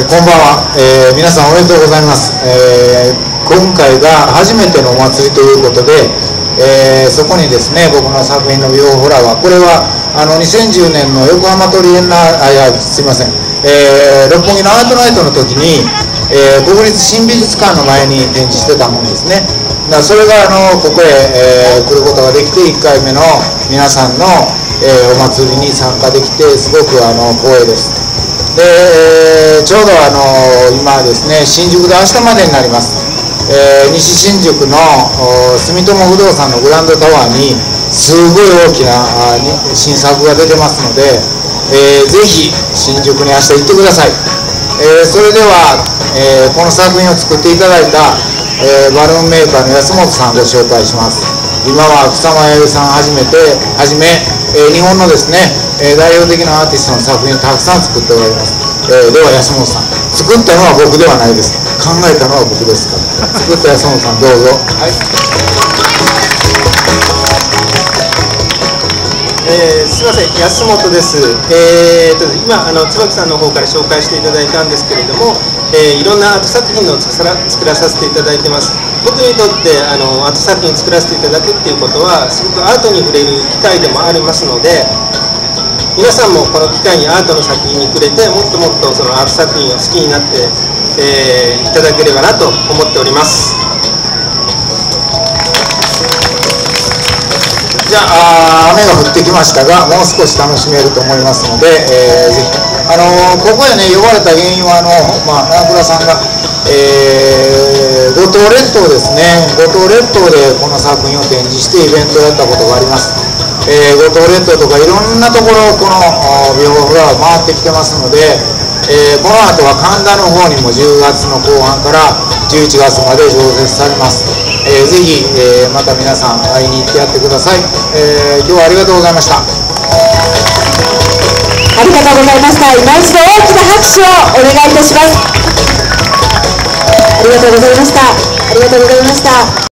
こんばんは、皆さんおめでとうございます。今回が初めてのお祭りということで、そこにですね、僕の作品のビフォーフラワー、これは2010年の横浜トリエンナすいません、六本木のアートナイトの時に、国立新美術館の前に展示してたものですね。だからそれがここへ、来ることができて、1回目の皆さんの、お祭りに参加できてすごく光栄です。で、ちょうど今ですね、新宿で明日までになります、西新宿の住友不動産のグランドタワーにすごい大きな新作が出てますので、ぜひ新宿に明日行ってください。それでは、この作品を作っていただいた、バルーンメーカーの安本さんをご紹介します。今は草間彌生さんはじめ、日本のですね、代表的なアーティストの作品をたくさん作っておられます。では安本さん、作ったのは僕ではないです。考えたのは僕ですから。作った安本さん、どうぞ。はい。 すみません、安本です。今椿さんの方から紹介していただいたんですけれども、いろんなアート作品を作らさせていただいてます。僕にとってアート作品を作らせていただくっていうことはすごくアートに触れる機会でもありますので、皆さんもこの機会にアートの作品に触れて、もっともっとそのアート作品を好きになって、いただければなと思っております。 じゃあ、雨が降ってきましたが、もう少し楽しめると思いますので、ぜひここへね、呼ばれた原因はランクラさんが、五島列島ですね、五島列島でこの作品を展示してイベントをやったことがあります。五島列島とかいろんなところ、このビフォーフラワー回ってきてますので、この後は神田の方にも10月の後半から11月まで常設されます。ぜひ、また皆さん会いに行ってやってください。今日はありがとうございました。 ありがとうございました。今一度大きな拍手をお願いいたします。ありがとうございました。ありがとうございました。